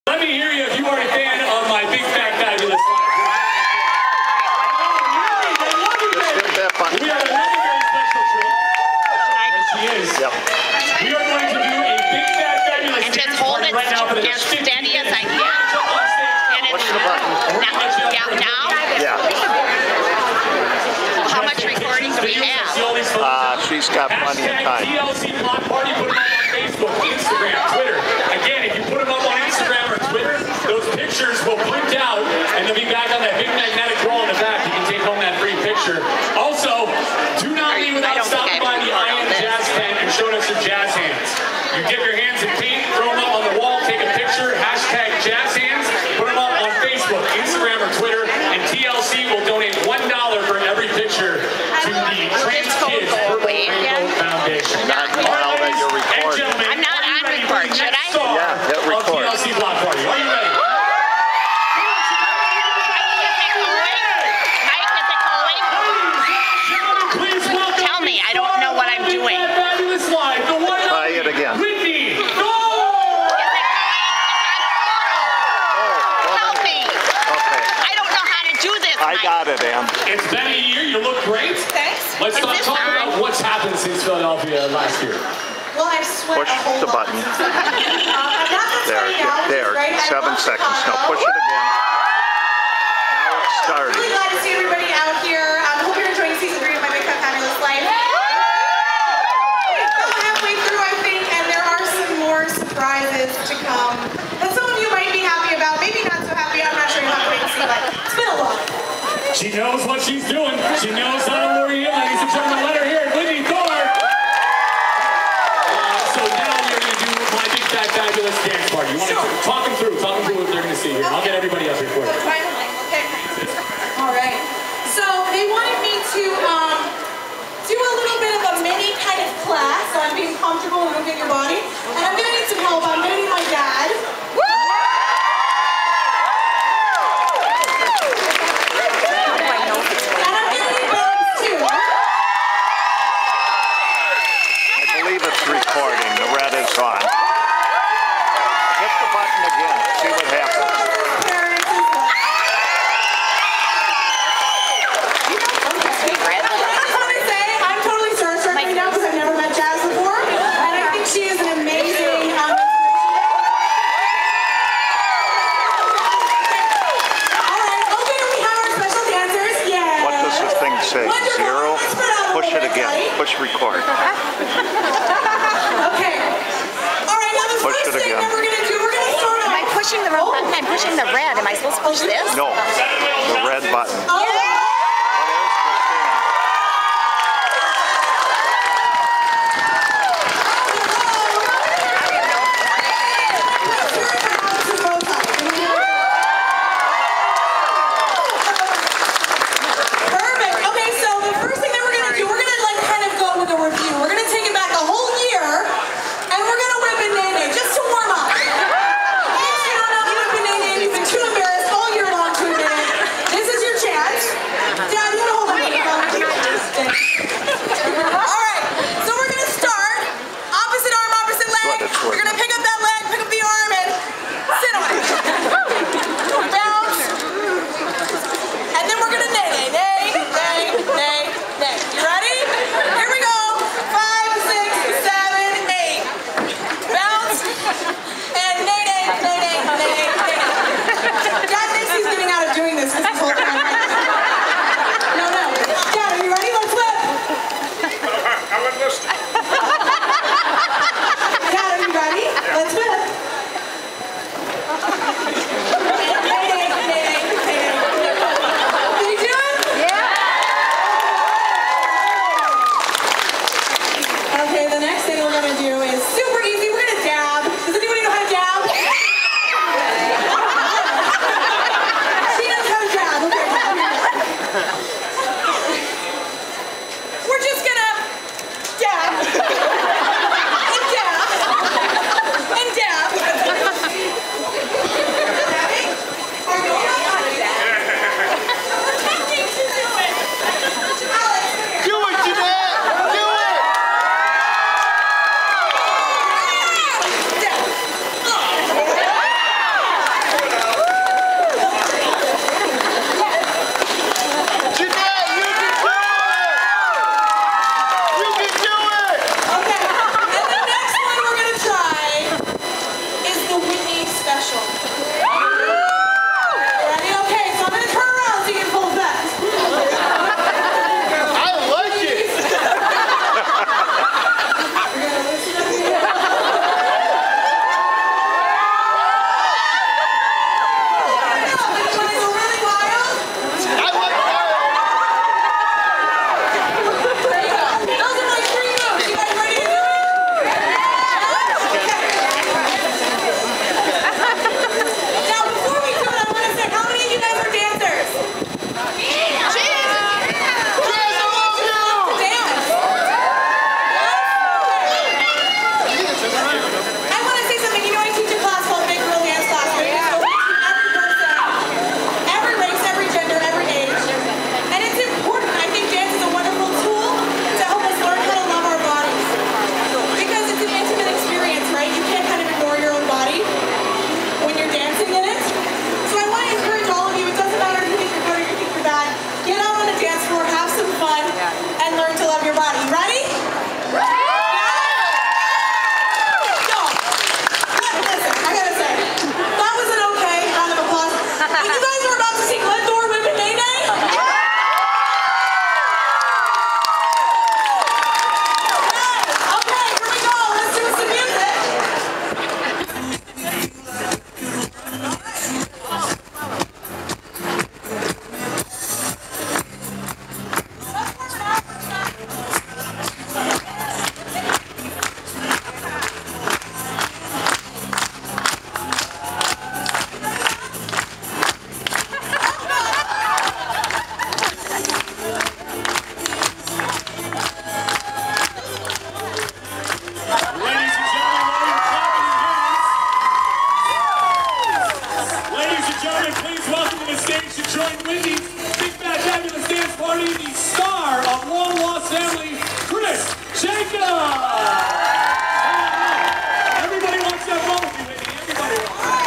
Let me hear you if you are a fan of my Big Fat Fabulous Life. We have another very special treat. There she is. Yep. We are going to do a Big Fat Fabulous And just hold it right now for the as next 50 steady as I can. And Push the button. Now? Yeah. Well, how much recording do we have? She's got plenty of time. TLC Block Party, put them up on Facebook, Instagram, Twitter. Again, if you put them up on Instagram or Twitter, those pictures will print out, and they'll be back on that big magnetic wall in the back. You can take home that free picture. Also, do not leave without stopping by the Ian Jazz tent and showing us your jazz hands. You get your hands in paint, throw them up on the wall, take a picture, hashtag jazz hands, put them up on Facebook, Instagram, or Twitter, and TLC will donate $1 for every picture to the Trans Kids Rainbow Foundation. Not now that you're recording. I'm not on record, should I? Yeah, hit record. TLC Block Party. Are you ready? Mike, is it going? Please welcome. Tell me, I don't know what I'm doing. Fabulous Live, the one and Try only it again. Whitney. Help me. Okay. I don't know how to do this, I Mike. got it, Em. It's been a year. You look great. Thanks. Let's Is this talk on? about what's happened since Philadelphia last year. Well, I've sweat Push a whole the lot. button. I'm not There, sweating now, which is there. great. I 7 love seconds. Now Chicago. push it again. Now it's starting. Really glad to see everybody out here. I hope you're enjoying season 3 of my Big Fat Fabulous Life. About halfway through, I think, and there are some more surprises to come that some of you might be happy about, maybe not so happy. I'm not sure. You'll have to wait and see, but it's been a lot. She knows what she's doing. She knows how to lure you in, ladies and gentlemen. Let her hear it. Whitney Thor. So now we're going to do my Big Fat Fabulous dance party. You want to talk them through what they're going to see here. I'll get everybody up here for you. Okay. All right. So they wanted me to do a little bit of a mini kind of class on being comfortable and moving your body. And I'm going to need some help. I'm going to need my dad. And I'm going to need Bones too. I believe it's recording. The red is on. Hit the button again. See what happens. Parents as well. I just want to say I'm totally starstruck right now because I've never met Jazz before. And I think she is an amazing Alright, okay, we have our special dancers. Yeah. What does this thing say? Wonderful. 0? Let's put out a Push it little again. bit, Push record. Okay. Alright, now the Push first it thing again. that we're going to do, we're going to start Am I off. pushing the wrong button? I'm pushing the red. Am I supposed to push this? No, the red button. Oh, Perfect. Okay, so the first thing that we're gonna do, we're gonna like kind of go with a review. We're gonna take it back a whole year, and we're gonna whip and nay just to warm up. In case you don't know the whip and nay, you've been too embarrassed all year long to admit it. This is your chance. and gentlemen, please welcome to the stage to join Wendy's Big Fat Fabulous Dance Party, the star of Long Lost Family, Chris Jacob! Everybody wants that fun with you, Wendy. Everybody wants.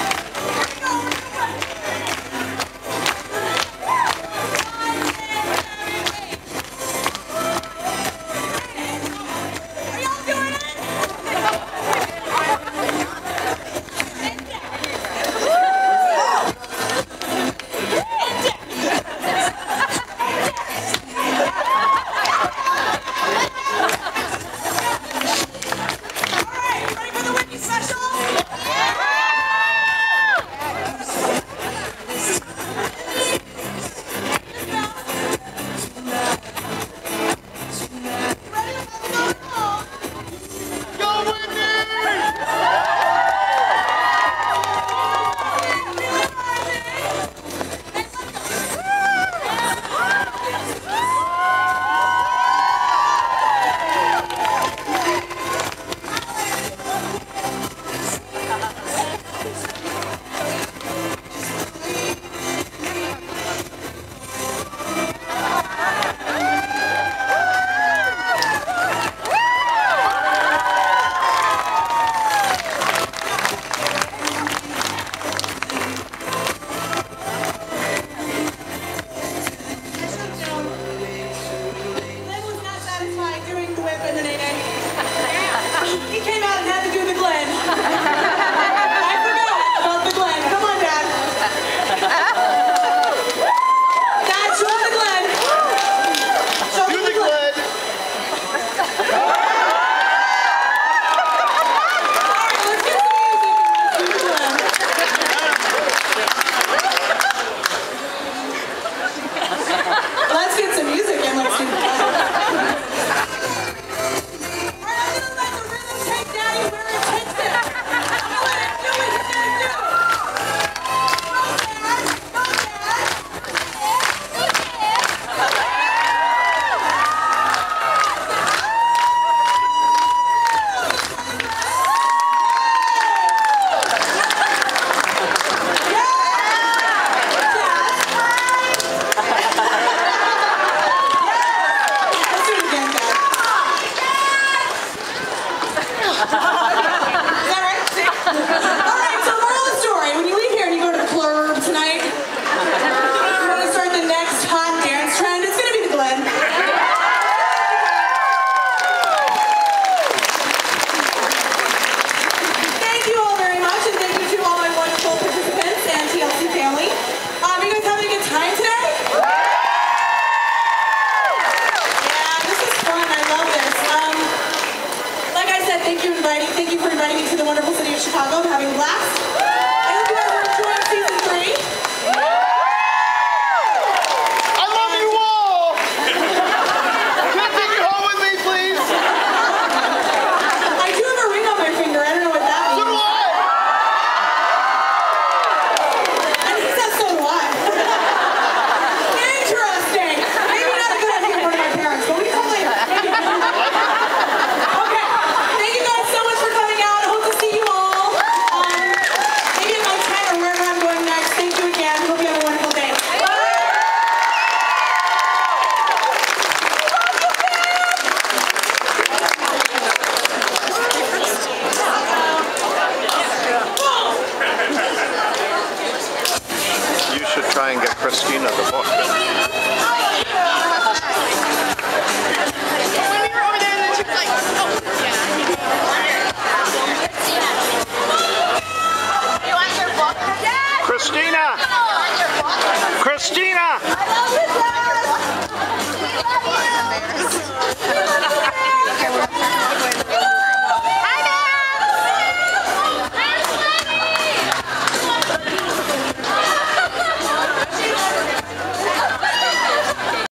Thank you for inviting me to the wonderful city of Chicago. I'm having a blast. I hope you guys are enjoying season 3. I love you all! Can I take you home with me, please? I do have a ring on my finger. I don't know what that So means. do I! And he says, so what? Interesting. Maybe not a good idea for one of my parents, but we can later. Okay. Thank you guys so much for coming out. I hope to see you all. Maybe in my tent or wherever I'm going next. Thank you again. Hope you have a wonderful day. You should try and get Christina the book. Christina! Christina!